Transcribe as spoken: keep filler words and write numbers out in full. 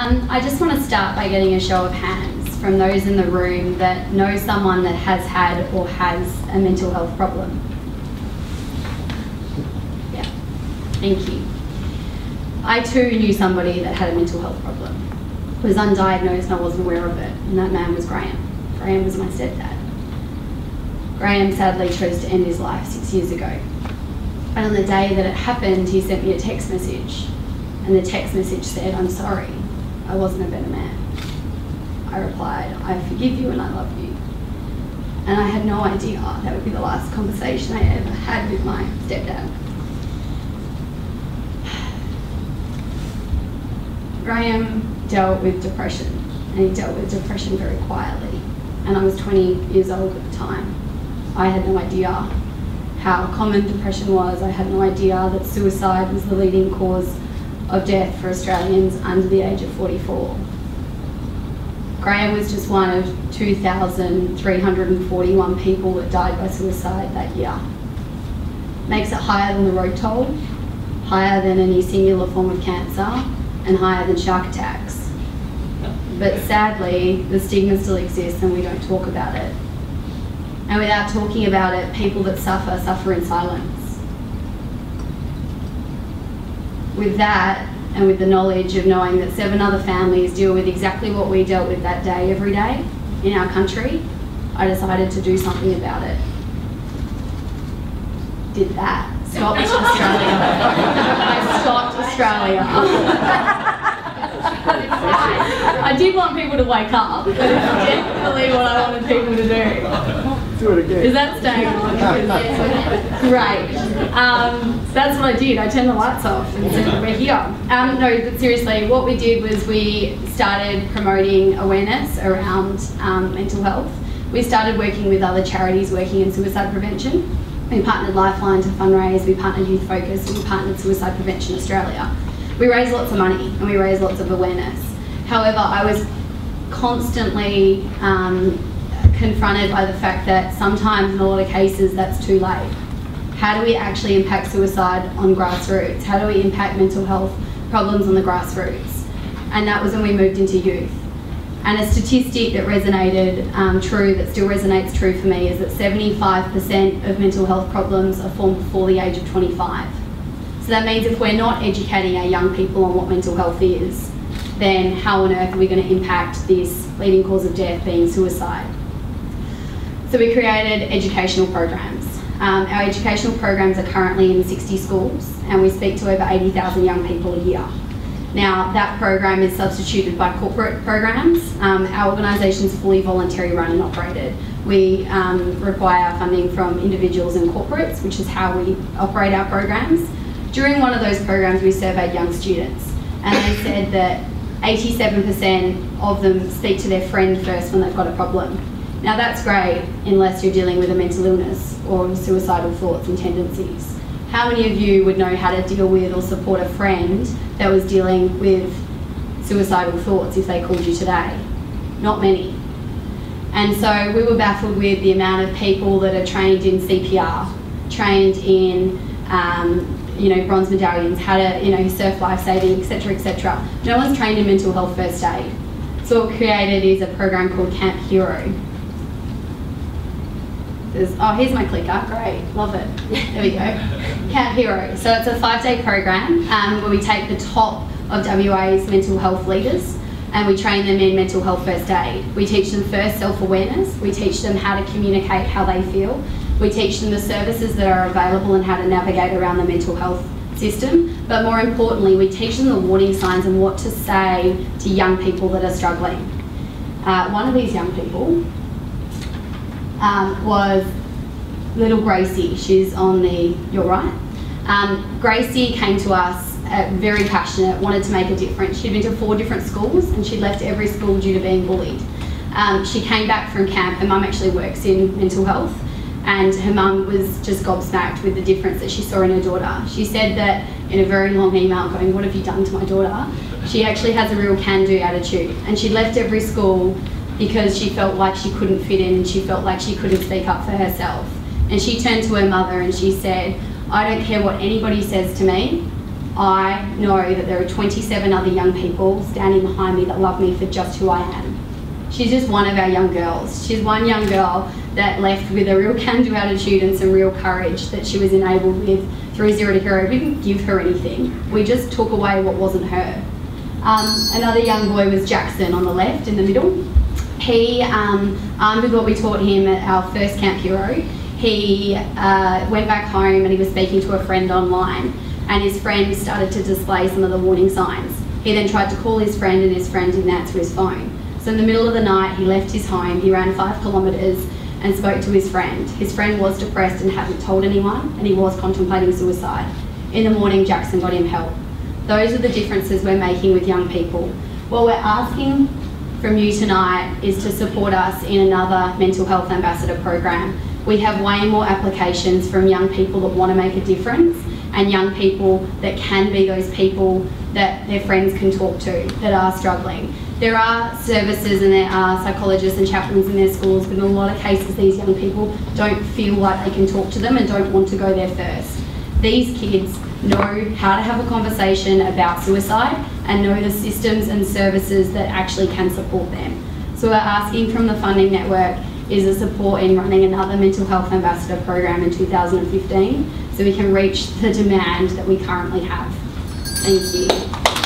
Um, I just want to start by getting a show of hands from those in the room that know someone that has had or has a mental health problem. Yeah, thank you. I too knew somebody that had a mental health problem. Was undiagnosed and I wasn't aware of it, and that man was Graham. Graham was my stepdad. Graham sadly chose to end his life six years ago. And on the day that it happened, he sent me a text message. And the text message said, "I'm sorry, I wasn't a better man." I replied, "I forgive you and I love you." And I had no idea that would be the last conversation I ever had with my stepdad. Graham dealt with depression, and he dealt with depression very quietly. And I was twenty years old at the time. I had no idea how common depression was. I had no idea that suicide was the leading cause of death for Australians under the age of forty-four. Graham was just one of two thousand three hundred forty-one people that died by suicide that year. Makes it higher than the road toll, higher than any singular form of cancer, and higher than shark attacks. But sadly, the stigma still exists and we don't talk about it. And without talking about it, people that suffer, suffer in silence. With that, and with the knowledge of knowing that seven other families deal with exactly what we dealt with that day every day in our country, I decided to do something about it. Did that. Stopped Australia. I stopped Australia. I did want people to wake up, but it's definitely what I wanted people to do. Do it again. Is that staying on? Great. Um, so that's what I did. I turned the lights off and said, we're here. Um, no, but seriously, what we did was we started promoting awareness around um, mental health. We started working with other charities working in suicide prevention. We partnered Lifeline to fundraise, we partnered Youth Focus, and we partnered Suicide Prevention Australia. We raised lots of money and we raised lots of awareness. However, I was constantly um, confronted by the fact that sometimes in a lot of cases that's too late. How do we actually impact suicide on grassroots? How do we impact mental health problems on the grassroots? And that was when we moved into youth. And a statistic that resonated um, true, that still resonates true for me, is that seventy-five percent of mental health problems are formed before the age of twenty-five. So that means if we're not educating our young people on what mental health is, then how on earth are we going to impact this leading cause of death being suicide? So we created educational programs. Um, our educational programs are currently in sixty schools and we speak to over eighty thousand young people a year. Now that program is substituted by corporate programs. Um, our organisation is fully voluntary run and operated. We um, require funding from individuals and corporates, which is how we operate our programs. During one of those programs we surveyed young students and they said that eighty-seven percent of them speak to their friend first when they've got a problem. Now that's great unless you're dealing with a mental illness or suicidal thoughts and tendencies. How many of you would know how to deal with or support a friend that was dealing with suicidal thoughts if they called you today? Not many. And so we were baffled with the amount of people that are trained in C P R, trained in um, you know, bronze medallions, how to, you know, surf life-saving, et cetera, et cetera. No one's trained in mental health first aid. So what we created is a program called Camp Hero. There's, oh, here's my clicker, great, love it. There we go. Camp Hero. So it's a five-day program um, where we take the top of W A's mental health leaders and we train them in mental health first aid. We teach them first self-awareness, we teach them how to communicate how they feel, we teach them the services that are available and how to navigate around the mental health system, but more importantly, we teach them the warning signs and what to say to young people that are struggling. Uh, one of these young people um, was little Gracie. She's on the, you're right. Um, Gracie came to us uh, very passionate, wanted to make a difference. She'd been to four different schools and she'd left every school due to being bullied. Um, she came back from camp, her mum actually works in mental health, and her mum was just gobsmacked with the difference that she saw in her daughter. She said that in a very long email going, what have you done to my daughter? She actually has a real can-do attitude, and she left every school because she felt like she couldn't fit in and she felt like she couldn't speak up for herself. And she turned to her mother and she said, I don't care what anybody says to me, I know that there are twenty-seven other young people standing behind me that love me for just who I am. She's just one of our young girls. She's one young girl that left with a real can-do attitude and some real courage that she was enabled with through Zero to Hero. We didn't give her anything. We just took away what wasn't her. Um, another young boy was Jackson on the left in the middle. He, um, armed with what we taught him at our first Camp Hero, he uh, went back home and he was speaking to a friend online, and his friend started to display some of the warning signs. He then tried to call his friend and his friend didn't answer his phone. So in the middle of the night, he left his home, he ran five kilometres and spoke to his friend. His friend was depressed and hadn't told anyone, and he was contemplating suicide. In the morning, Jackson got him help. Those are the differences we're making with young people. What we're asking from you tonight is to support us in another mental health ambassador program. We have way more applications from young people that want to make a difference, and young people that can be those people that their friends can talk to that are struggling. There are services and there are psychologists and chaplains in their schools, but in a lot of cases these young people don't feel like they can talk to them and don't want to go there first. These kids know how to have a conversation about suicide and know the systems and services that actually can support them. So we're asking from the funding network is a support in running another mental health ambassador program in two thousand fifteen so we can reach the demand that we currently have. Thank you.